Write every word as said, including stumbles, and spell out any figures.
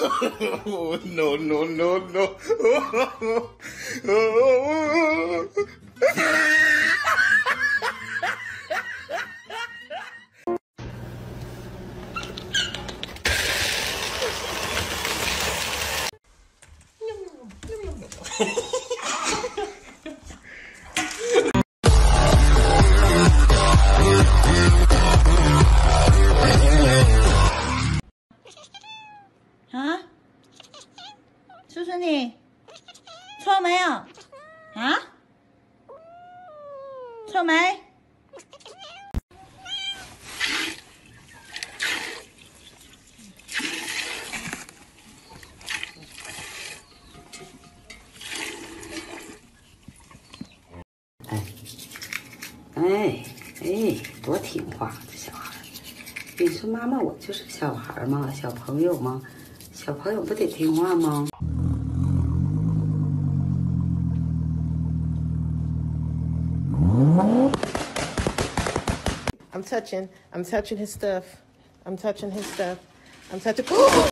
no, no, no, no. 啊，叔叔你臭没有？啊，臭没？ 哎，哎哎，多听话这小孩！你说妈妈，我就是小孩嘛，小朋友嘛，小朋友不得听话吗？ I'm touching, I'm touching his stuff. I'm touching his stuff. I'm touching.